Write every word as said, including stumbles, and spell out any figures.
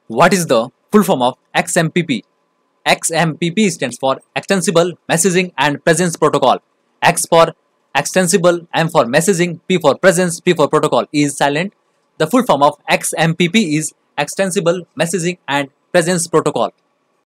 What is the full form of X M P P? X M P P stands for Extensible Messaging and Presence Protocol. X for extensible, M for messaging, P for presence, P for protocol is silent. The full form of X M P P is Extensible Messaging and Presence Protocol.